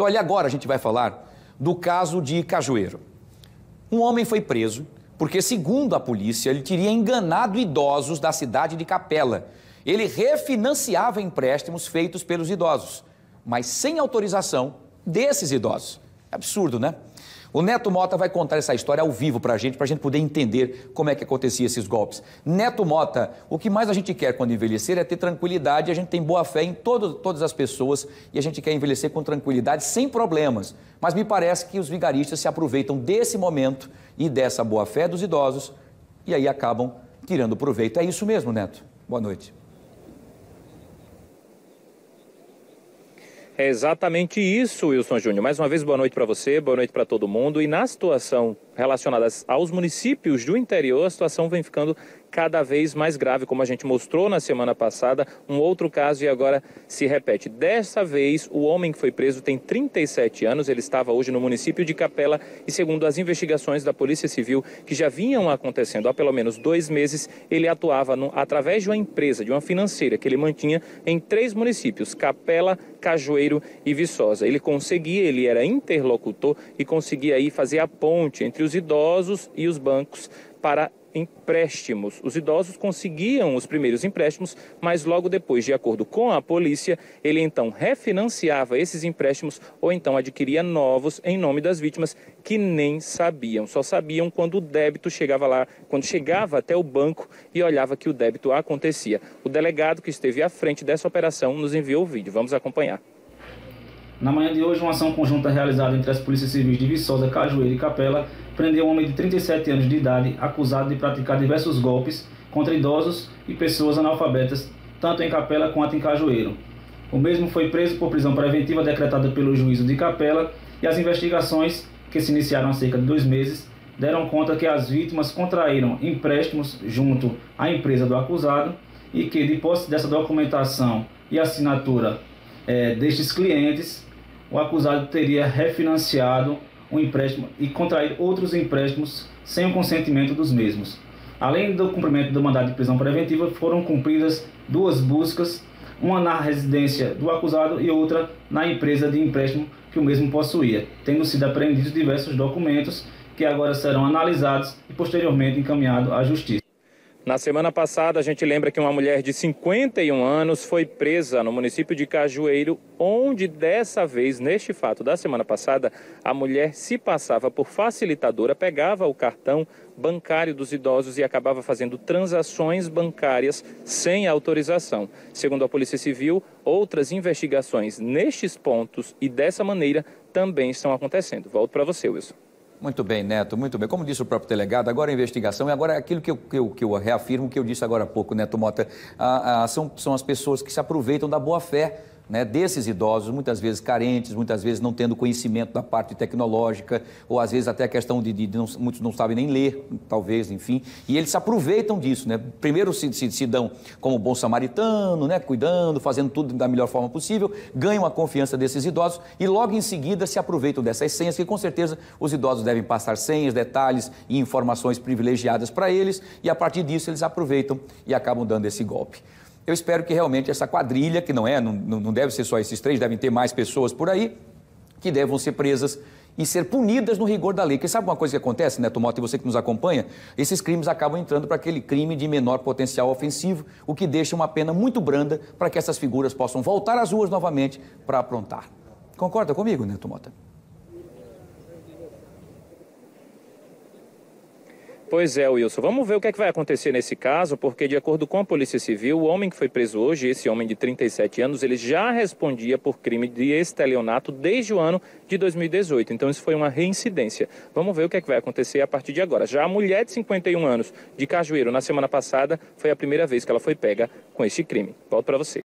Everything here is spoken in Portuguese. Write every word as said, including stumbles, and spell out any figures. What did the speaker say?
Olha, agora a gente vai falar do caso de Cajueiro. Um homem foi preso porque, segundo a polícia, ele teria enganado idosos da cidade de Capela. Ele refinanciava empréstimos feitos pelos idosos, mas sem autorização desses idosos. Absurdo, né? O Neto Mota vai contar essa história ao vivo pra gente, pra gente poder entender como é que acontecia esses golpes. Neto Mota, o que mais a gente quer quando envelhecer é ter tranquilidade, a gente tem boa fé em todo, todas as pessoas e a gente quer envelhecer com tranquilidade, sem problemas. Mas me parece que os vigaristas se aproveitam desse momento e dessa boa fé dos idosos e aí acabam tirando proveito. É isso mesmo, Neto? Boa noite. É exatamente isso, Wilson Júnior. Mais uma vez, boa noite para você, boa noite para todo mundo. E na situação relacionada aos municípios do interior, a situação vem ficando cada vez mais grave, como a gente mostrou na semana passada, um outro caso e agora se repete. Dessa vez, o homem que foi preso tem trinta e sete anos, ele estava hoje no município de Capela e, segundo as investigações da Polícia Civil, que já vinham acontecendo há pelo menos dois meses, ele atuava no, através de uma empresa, de uma financeira, que ele mantinha em três municípios, Capela, Cajueiro e Viçosa. Ele conseguia, ele era interlocutor e conseguia aí fazer a ponte entre os idosos e os bancos para empréstimos. Os idosos conseguiam os primeiros empréstimos, mas logo depois, de acordo com a polícia, ele então refinanciava esses empréstimos ou então adquiria novos em nome das vítimas que nem sabiam. Só sabiam quando o débito chegava lá, quando chegava até o banco e olhava que o débito acontecia. O delegado que esteve à frente dessa operação nos enviou o vídeo. Vamos acompanhar. Na manhã de hoje, uma ação conjunta realizada entre as polícias civis de Viçosa, Cajueiro e Capela prendeu um homem de trinta e sete anos de idade acusado de praticar diversos golpes contra idosos e pessoas analfabetas, tanto em Capela quanto em Cajueiro. O mesmo foi preso por prisão preventiva decretada pelo juízo de Capela e as investigações, que se iniciaram há cerca de dois meses, deram conta que as vítimas contraíram empréstimos junto à empresa do acusado e que, de posse dessa documentação e assinatura é, destes clientes, o acusado teria refinanciado um empréstimo e contrair outros empréstimos sem o consentimento dos mesmos. Além do cumprimento do mandado de prisão preventiva, foram cumpridas duas buscas, uma na residência do acusado e outra na empresa de empréstimo que o mesmo possuía, tendo sido apreendidos diversos documentos que agora serão analisados e posteriormente encaminhados à Justiça. Na semana passada, a gente lembra que uma mulher de cinquenta e um anos foi presa no município de Cajueiro, onde dessa vez, neste fato da semana passada, a mulher se passava por facilitadora, pegava o cartão bancário dos idosos e acabava fazendo transações bancárias sem autorização. Segundo a Polícia Civil, outras investigações nestes pontos e dessa maneira também estão acontecendo. Volto para você, Wilson. Muito bem, Neto, muito bem. Como disse o próprio delegado, agora a investigação e agora aquilo que eu, que, eu, que eu reafirmo, que eu disse agora há pouco, Neto Mota, a, a, são, são as pessoas que se aproveitam da boa-fé, né, desses idosos, muitas vezes carentes, muitas vezes não tendo conhecimento da parte tecnológica, ou às vezes até a questão de, de, de não, muitos não sabem nem ler, talvez, enfim, e eles se aproveitam disso, né? Primeiro se, se, se dão como bom samaritano, né, cuidando, fazendo tudo da melhor forma possível, ganham a confiança desses idosos e logo em seguida se aproveitam dessas senhas, que com certeza os idosos devem passar senhas, detalhes e informações privilegiadas para eles, e a partir disso eles aproveitam e acabam dando esse golpe. Eu espero que realmente essa quadrilha, que não é, não, não deve ser só esses três, devem ter mais pessoas por aí, que devam ser presas e ser punidas no rigor da lei. Porque sabe uma coisa que acontece, Neto Mota, e você que nos acompanha? Esses crimes acabam entrando para aquele crime de menor potencial ofensivo, o que deixa uma pena muito branda para que essas figuras possam voltar às ruas novamente para aprontar. Concorda comigo, Neto Mota? Pois é, Wilson. Vamos ver o que é que vai acontecer nesse caso, porque de acordo com a Polícia Civil, o homem que foi preso hoje, esse homem de trinta e sete anos, ele já respondia por crime de estelionato desde o ano de dois mil e dezoito. Então isso foi uma reincidência. Vamos ver o que é que vai acontecer a partir de agora. Já a mulher de cinquenta e um anos de Cajueiro, na semana passada, foi a primeira vez que ela foi pega com este crime. Volto para você.